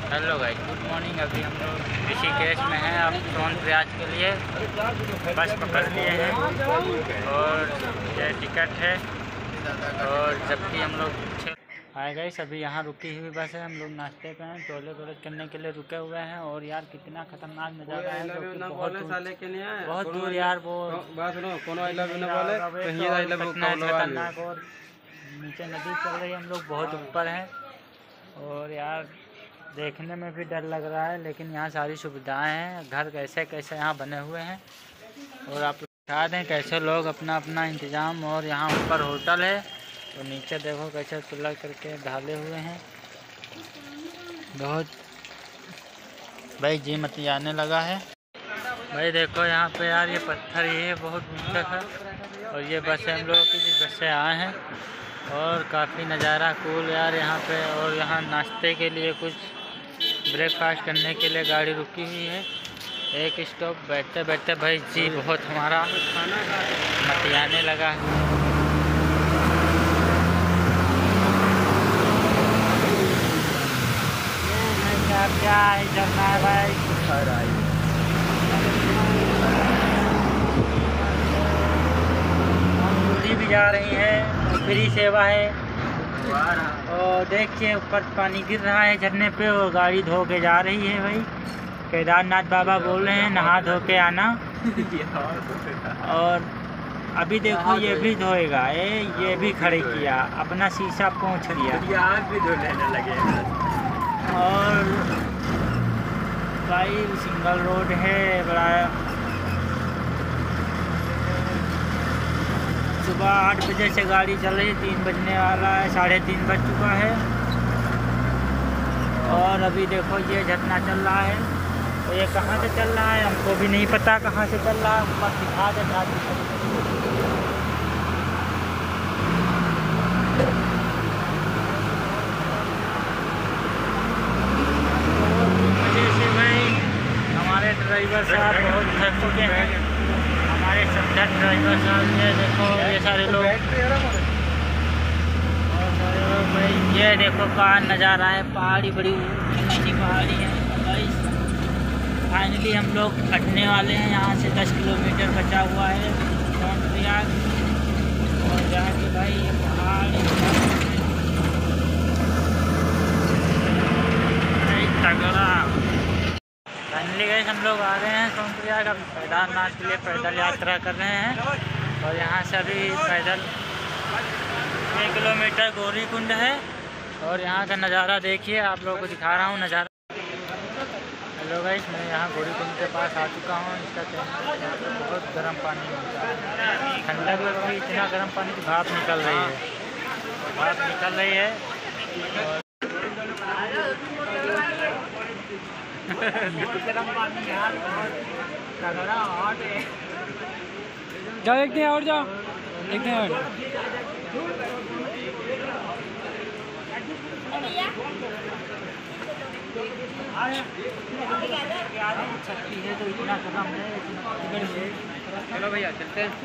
Hello guys, good morning. अभी हम लोग ऋषिकेश में हैं। अब सोनप्रयाग के लिए बस पकड़ लिए हैं और ये टिकट है। और जबकि हम लोग हाय गाइस, अभी यहाँ रुकी हुई बस है। हम लोग नाश्ते पे हैं, टॉयलेट करने के लिए रुके हुए हैं। और यार कितना खतरनाक नज़ारा है, जो कि बहुत दूर यार वो खतरनाक। और नीचे नदी चल रही है, हम लोग बहुत ऊपर हैं। और यार देखने में भी डर लग रहा है, लेकिन यहाँ सारी सुविधाएं हैं। घर कैसे कैसे यहाँ बने हुए हैं और आप दिखा दें कैसे लोग अपना अपना इंतज़ाम। और यहाँ ऊपर होटल है और नीचे देखो कैसे पिलर करके ढाले हुए हैं। बहुत भाई जी मत आने लगा है भाई। देखो यहाँ पे यार ये पत्थर ये बहुत ऊंचा है। और ये बस हम लोगों की जिस बस से आए हैं। और काफ़ी नज़ारा कूल यार यहाँ पे। और यहाँ नाश्ते के लिए कुछ ब्रेकफास्ट करने के लिए गाड़ी रुकी हुई है। एक स्टॉप बैठते बैठते भाई जी बहुत हमारा मतियाने लगा है। क्या ही चलना है भाई। हम भी जा रही है, फ्री सेवा है। और देखिए ऊपर पानी गिर रहा है झरने पे और गाड़ी धो के जा रही है भाई। केदारनाथ बाबा बोल रहे हैं नहा धो के आना। और अभी देखो ये भी धोएगा। ये भी खड़े किया, अपना शीशा पहुंच गया। आग भी धो लेने लगे। और भाई सिंगल रोड है बड़ा। सुबह 8 बजे से गाड़ी चल रही है, 3 बजने वाला है, 3:30 बज चुका है। और अभी देखो ये झरना चल रहा है। तो ये कहाँ से चल रहा है हमको भी नहीं पता, कहाँ से चल रहा है ऊपर दिखा देता। हमारे ड्राइवर साहब बहुत थक चुके हैं। हमारे सब्जेक्ट ड्राइवर साहब ये देखो ये सारे लोग भाई। ये देखो कहाँ नज़ारा है, पहाड़ी बड़ी ऊँची पहाड़ी है भाई। फाइनली हम लोग हटने वाले हैं यहाँ से। 10 किलोमीटर बचा हुआ है सोनप्रयाग। और जाके भाई ये पहाड़ तगड़ा। फाइनली गए हम लोग आ रहे हैं सोनप्रयाग। अब केदारनाथ के लिए पैदल यात्रा कर रहे हैं। और यहाँ से अभी पैदल 1 किलोमीटर गौरीकुंड है। और यहाँ का नज़ारा देखिए, आप लोगों को दिखा रहा हूँ नज़ारा। हेलो गाइस, मैं यहाँ गौरीकुंड के पास आ चुका हूँ। इसका यहाँ पे बहुत गर्म पानी मिलता है। ठंडा भी इतना गर्म पानी की भाप निकल रही है। और जाओ देखते हैं और जाओ देखते हैं और छत्ती है तो इतना गर्म है। चलो भैया चलते हैं।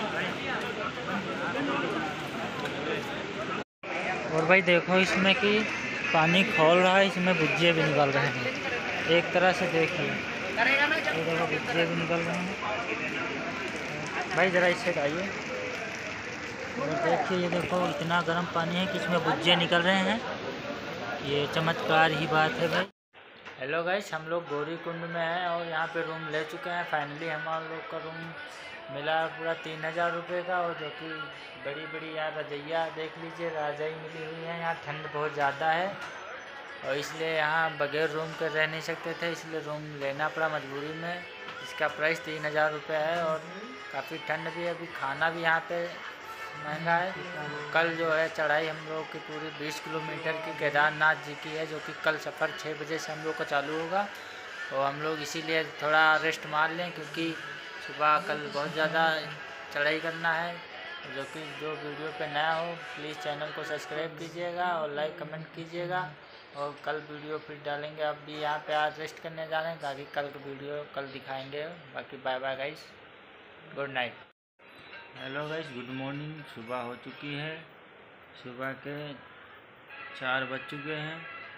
और भाई देखो इसमें कि पानी खोल रहा है, इसमें भुज्जे भी निकल रहे हैं। एक तरह से देखिए, ये देखो भुज्जे भी निकल रहे हैं भाई। ज़रा इससे आइए और देखिए, ये देखो इतना गर्म पानी है कि इसमें भुज्जे निकल रहे हैं। ये चमत्कार ही बात है भाई। हेलो गाइस, हम लोग गौरीकुंड में हैं और यहाँ पे रूम ले चुके हैं। फाइनली हमारे लोग का रूम मिला पूरा 3000 रुपये का। और जो कि बड़ी बड़ी यहाँ रजैया देख लीजिए, रजाई मिली हुई है। यहाँ ठंड बहुत ज़्यादा है और इसलिए यहाँ बगैर रूम के रह नहीं सकते थे, इसलिए रूम लेना पड़ा मजबूरी में। इसका प्राइस 3000 रुपये है। और काफ़ी ठंड भी है। अभी खाना भी यहाँ पे महंगा है। कल जो है चढ़ाई हम लोग की पूरी 20 किलोमीटर की केदारनाथ जी की है, जो कि कल सफ़र 6 बजे से हम लोग का चालू होगा। और हम लोग इसीलिए थोड़ा रेस्ट मार लें, क्योंकि सुबह कल बहुत ज़्यादा चढ़ाई करना है। जो वीडियो पे नया हो प्लीज़ चैनल को सब्सक्राइब कीजिएगा और लाइक कमेंट कीजिएगा। और कल वीडियो फिर डालेंगे। अब भी यहाँ पे आज रेस्ट करने जा रहे हैं, ताकि कल की वीडियो कल दिखाएंगे। बाकी bye bye guys, good night. Hello guys, good morning. सुबह हो चुकी है, सुबह के 4 बज चुके हैं।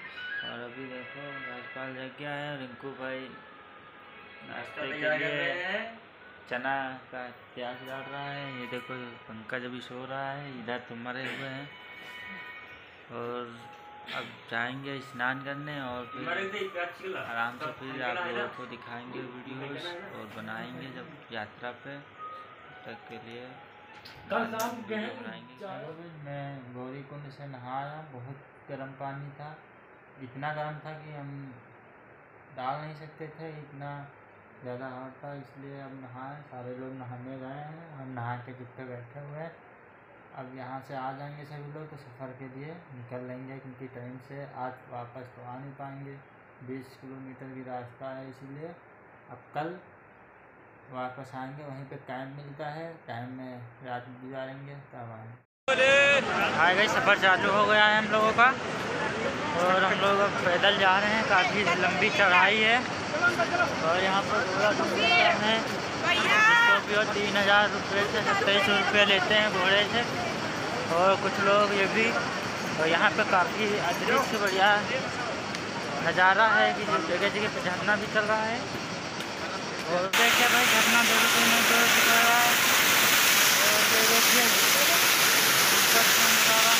और अभी देखो राजपाल जग गया है। रिंकू भाई नाश्ते के लिए चना का प्याज डाल रहा है। ये देखो पंकज अभी सो रहा है, इधर तो मरे हुए हैं। और अब जाएंगे स्नान करने और फिर आराम से फिर आप लोगों को दिखाएंगे वीडियोस और बनाएंगे जब यात्रा पे तक के लिए बनाएंगे। मैं गौरी कुंड से नहाया, बहुत गर्म पानी था, इतना गर्म था कि हम डाल नहीं सकते थे, इतना ज़्यादा हॉट था। इसलिए अब नहाए, सारे लोग नहाने गए हैं, हम नहा के चुप्पे बैठे हुए हैं। अब यहाँ से आ जाएंगे सभी लोग तो सफ़र के लिए निकल लेंगे, क्योंकि टाइम से आज वापस तो आ नहीं पाएंगे। 20 किलोमीटर की रास्ता है, इसीलिए अब कल वापस आएंगे। वहीं पे कैंप मिलता है, कैंप में रात गुजारेंगे तब आएंगे। हाय गाइस, सफ़र चालू हो गया है हम लोगों का और हम लोग अब पैदल जा रहे हैं। काफ़ी लंबी चढ़ाई है और यहाँ पर घोड़ा है भी 3000 रुपये से 2700 रुपये लेते हैं घोड़े से। और कुछ लोग ये भी, और यहाँ पे काफ़ी अतिरिक्त बढ़िया नज़ारा है कि जगह जगह पे झरना भी चल रहा है। और देखिए भाई झरना देखने में तो दिखा रहा है और देखिए नज़ारा।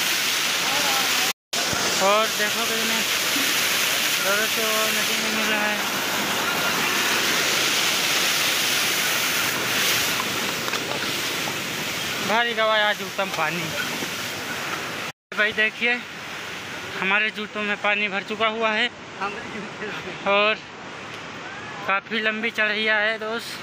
और देखो कि से वो नदी में मिल रहा है। भारी गवाया जूतों में पानी। भाई देखिए हमारे जूतों में पानी भर चुका हुआ है और काफ़ी लंबी चढ़ाइयाँ है दोस्त,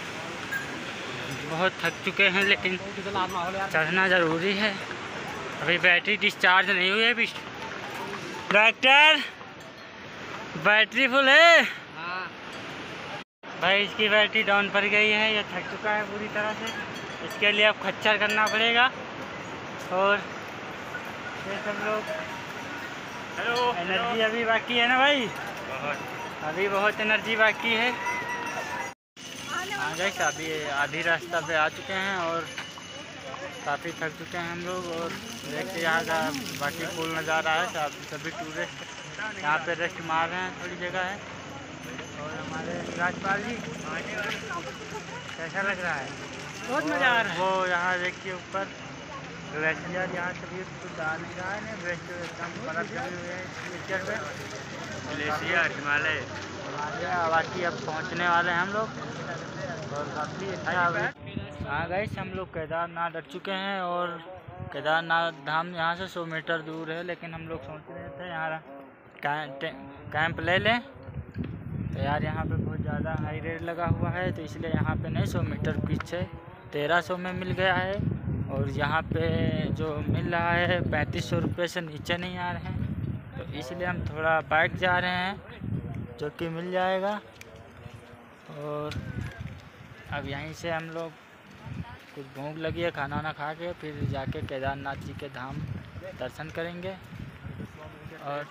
बहुत थक चुके हैं लेकिन चढ़ना ज़रूरी है। अभी बैटरी डिस्चार्ज नहीं हुई है। डॉक्टर बैटरी फुल है? हाँ। भाई इसकी बैटरी डाउन पर गई है, ये थक चुका है पूरी तरह से। इसके लिए अब खच्चर करना पड़ेगा और ये सब लोग। हेलो, एनर्जी अभी बाकी है ना भाई? अभी बहुत एनर्जी बाकी है। हाँ गाइस, अभी आधी रास्ता पे आ चुके हैं और काफ़ी थक चुके हैं हम लोग। और देखते यहाँ का बाकी फुल नज़ारा है। सभी टूरिस्ट यहाँ पे रेस्ट मार रहे हैं, थोड़ी जगह है। और हमारे राजपाल जी कैसा लग रहा है? बहुत मज़ा आ रहा है। वो यहाँ देखिए ऊपर ग्लेशियर, यहाँ से भी कुछ आ नहीं रहा है ना, ग्लेशियर एकदम बर्फ जमी हुई है ग्लेशियर पे, ग्लेशियर हिमालय। बाकी अब पहुँचने वाले हैं हम लोग और काफ़ी अच्छा। हाँ गाइस, हम लोग केदारनाथ अट चुके हैं और केदारनाथ धाम यहाँ से 100 मीटर दूर है। लेकिन हम लोग सोच रहे थे यहाँ कैंप ले लें तो यार यहाँ पे बहुत ज़्यादा हाई रेट लगा हुआ है, तो इसलिए यहाँ पे नहीं, 100 मीटर पीछे 1300 में मिल गया है। और यहाँ पे जो मिल रहा है 3500 रुपये से नीचे नहीं आ रहे हैं, तो इसलिए हम थोड़ा बैक जा रहे हैं जो कि मिल जाएगा। और अब यहीं से हम लोग कुछ भूख लगी है, खाना वाना खा के फिर जाके केदारनाथ जी के धाम दर्शन करेंगे। और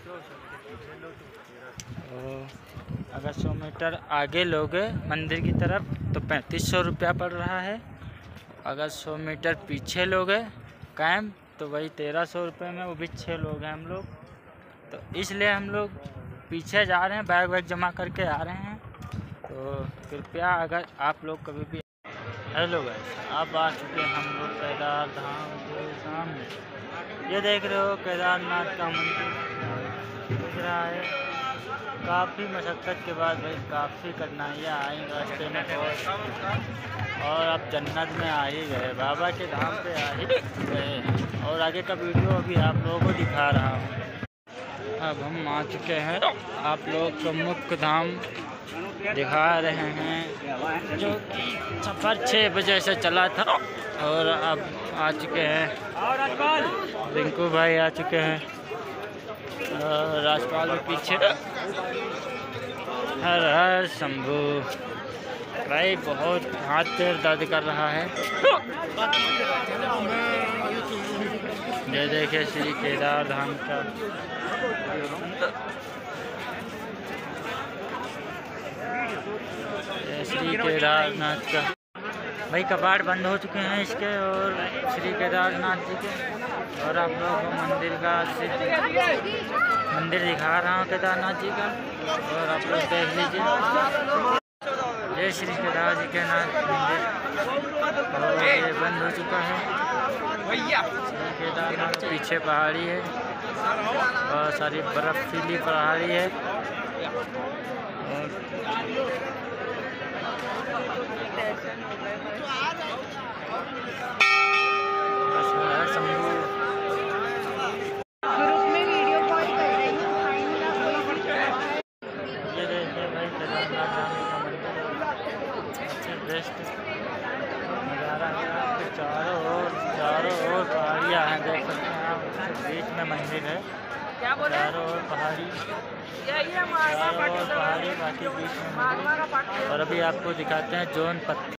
अगर 100 मीटर आगे लोगे मंदिर की तरफ तो 3500 रुपया पड़ रहा है। अगर 100 मीटर पीछे लोगे कैंप तो वही 1300 रुपये में, वो भी 6 लोग हैं हम लोग। तो इसलिए हम लोग पीछे जा रहे हैं, बैग वैग जमा करके आ रहे हैं। तो कृपया अगर आप लोग कभी भी, हेलो गाइस, अब आ चुके हैं हम लोग केदार धाम के सामने। ये देख रहे हो केदारनाथ का मंदिर दिख रहा है। काफ़ी मशक्क़त के बाद भाई काफ़ी कठिनाइयाँ आई रास्ते में बहुत, और अब जन्नत में आ ही गए, बाबा के धाम पे आ ही गए। और आगे का वीडियो अभी आप लोगों को दिखा रहा हूँ। अब हम आ चुके हैं, आप लोग को मुख्य धाम दिखा रहे हैं जो कि सफ़र 6 बजे से चला था। और अब आ चुके हैं, रिंकू भाई आ चुके हैं, राजपाल के पीछे। हर हर शंभू। भाई बहुत हाथ पैर दर्द कर रहा है। ये देखिए श्री केदार धाम का, ये श्री केदारनाथ का भाई कपाट बंद हो चुके हैं इसके और श्री केदारनाथ जी के। और आप लोगों को मंदिर का मंदिर दिखा रहा हूँ केदारनाथ जी का, और आप लोग देख लीजिए। जय श्री केदार जी के नाथ मंदिर, और ये बंद हो चुका है। श्री केदारनाथ पीछे पहाड़ी है, बहुत सारी बर्फीली पहाड़ी है। ये देखिए भाई केदारनाथ जाने का मंदिर, बेस्ट नज़ारा है। आपके चारों ओर पहाड़ियाँ हैं, देख सकते हैं आप। बीच में मंदिर है, चारों ओर पहाड़ी, चारों ओर पहाड़ी, बाकी बीच में मंदिर। और अभी आपको दिखाते हैं जोन पत्थर।